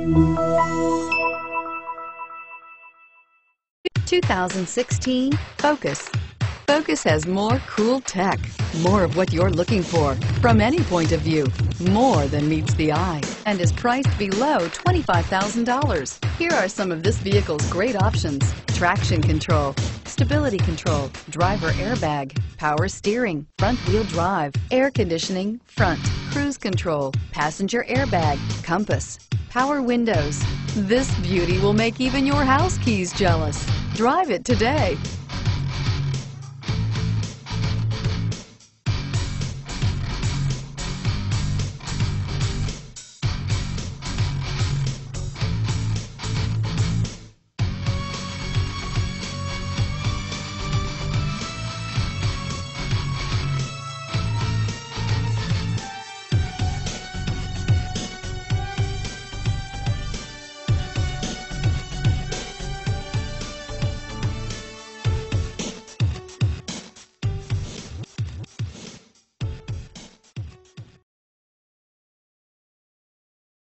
2016 Focus. Focus has more cool tech, more of what you're looking for from any point of view, more than meets the eye, and is priced below $25,000. Here are some of this vehicle's great options: traction control, stability control, driver airbag, power steering, front wheel drive, air conditioning, front, cruise control, passenger airbag, compass, power windows. This beauty will make even your house keys jealous. Drive it today.